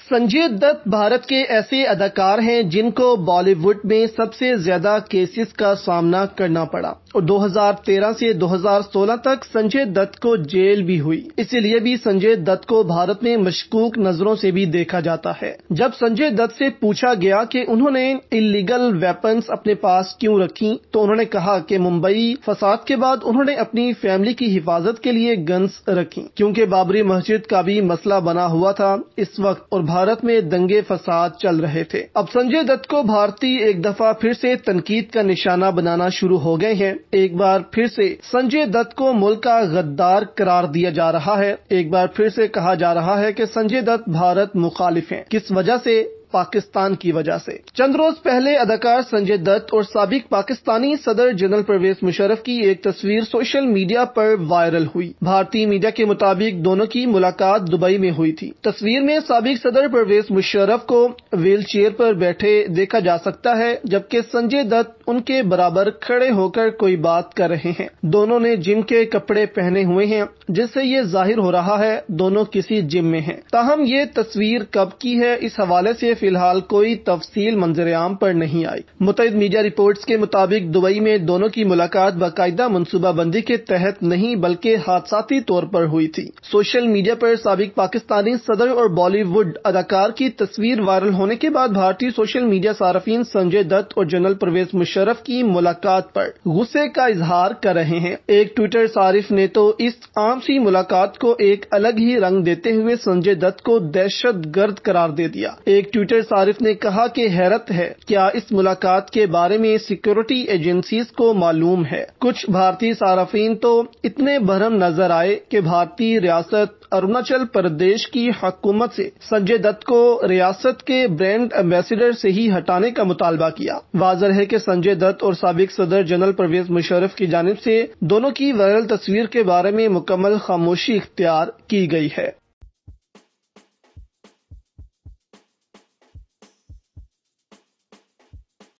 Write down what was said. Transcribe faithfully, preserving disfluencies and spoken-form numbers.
संजय दत्त भारत के ऐसे अदाकार हैं जिनको बॉलीवुड में सबसे ज्यादा केसेस का सामना करना पड़ा और दो हज़ार तेरह से दो हज़ार सोलह तक संजय दत्त को जेल भी हुई। इसीलिए भी संजय दत्त को भारत में मशकूक नजरों से भी देखा जाता है। जब संजय दत्त से पूछा गया कि उन्होंने इलीगल वेपन्स अपने पास क्यों रखी तो उन्होंने कहा कि मुंबई फसाद के बाद उन्होंने अपनी फैमिली की हिफाजत के लिए गन्स रखी, क्योंकि बाबरी मस्जिद का भी मसला बना हुआ था इस वक्त और भारत में दंगे फसाद चल रहे थे। अब संजय दत्त को भारतीय एक दफा फिर से तनकीद का निशाना बनाना शुरू हो गए हैं। एक बार फिर से संजय दत्त को मुल्क का गद्दार करार दिया जा रहा है। एक बार फिर से कहा जा रहा है कि संजय दत्त भारत मुखालिफ हैं। किस वजह से? पाकिस्तान की वजह से। चंद रोज पहले अदाकार संजय दत्त और साबिक पाकिस्तानी सदर जनरल परवेज मुशर्रफ की एक तस्वीर सोशल मीडिया पर वायरल हुई। भारतीय मीडिया के मुताबिक दोनों की मुलाकात दुबई में हुई थी। तस्वीर में साबिक सदर परवेज मुशर्रफ को व्हील चेयर पर बैठे देखा जा सकता है, जबकि संजय दत्त उनके बराबर खड़े होकर कोई बात कर रहे हैं। दोनों ने जिम के कपड़े पहने हुए हैं, जिससे ये जाहिर हो रहा है दोनों किसी जिम में हैं। ताहम ये तस्वीर कब की है, इस हवाले से फिलहाल कोई तफसील मंजर-ए-आम पर नहीं आई। मुतअद्दिद मीडिया रिपोर्ट्स के मुताबिक दुबई में दोनों की मुलाकात बाकायदा मनसूबाबंदी के तहत नहीं बल्कि हादसाती तौर पर हुई थी। सोशल मीडिया पर साबिक पाकिस्तानी सदर और बॉलीवुड अदाकार की तस्वीर वायरल होने के बाद भारतीय सोशल मीडिया सार्फिन संजय दत्त और जनरल परवेज मुशर्रफ की मुलाकात पर गुस्से का इजहार कर रहे हैं। एक ट्विटर सारिफ ने तो इस आम सी मुलाकात को एक अलग ही रंग देते हुए संजय दत्त को दहशत गर्द करार दे दिया। एक ट्विटर सारिफ ने कहा कि हैरत है, क्या इस मुलाकात के बारे में सिक्योरिटी एजेंसीज को मालूम है? कुछ भारतीय सार्फिन तो इतने भरम नजर आए कि भारतीय रियासत अरुणाचल प्रदेश की हुकूमत से संजय दत्त को रियासत के ब्रांड एम्बेसडर से ही हटाने का मुतालबा किया। वाज़ेह है कि संजय दत्त और साबिक सदर जनरल परवेज मुशर्रफ की जानिब से दोनों की वायरल तस्वीर के बारे में मुकम्मल खामोशी इख्तियार की गई है।